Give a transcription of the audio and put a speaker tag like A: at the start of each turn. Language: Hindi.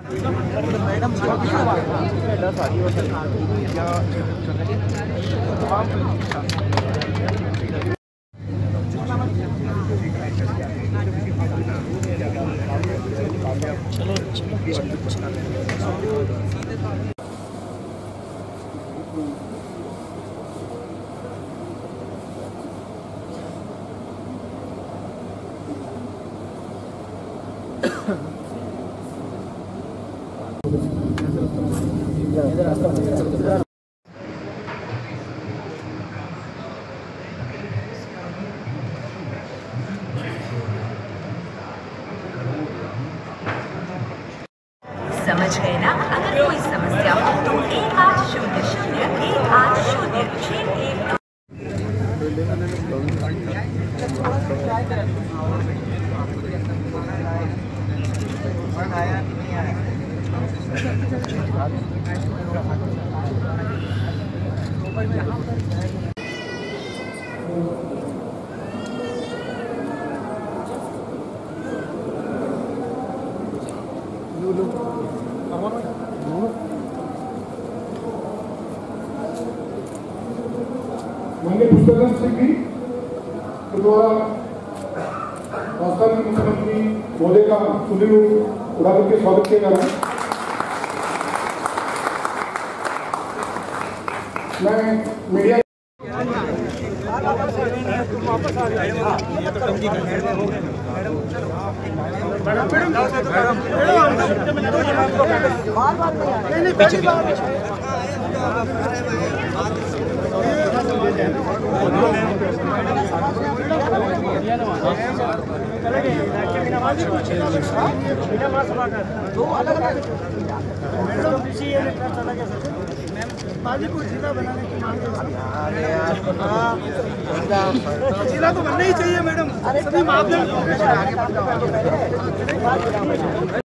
A: समझ गए ना? अगर कोई समस्या हो तो 1800-180-61।
B: माननीय पुष्कर सिंह जी के द्वारा राजस्थान के मुख्यमंत्री महोदय का सुनील उड़ाकर के स्वागत किया जा रहा है। मैं मीडिया जिला बनाने की मांग जिला तो बनना ही चाहिए मैडम। सभी मापदंड